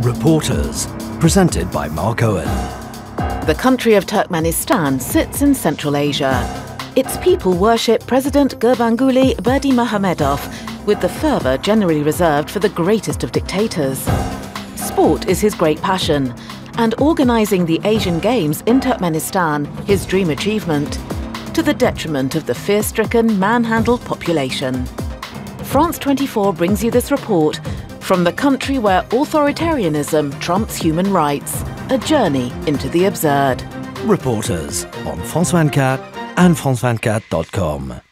Reporters, presented by Mark Owen. The country of Turkmenistan sits in Central Asia. Its people worship President Gurbanguly Berdimuhamedov with the fervour generally reserved for the greatest of dictators. Sport is his great passion, and organising the Asian Games in Turkmenistan his dream achievement, to the detriment of the fear-stricken, manhandled population. France 24 brings you this report from the country where authoritarianism trumps human rights, a journey into the absurd. Reporters on France 24 and France24.com.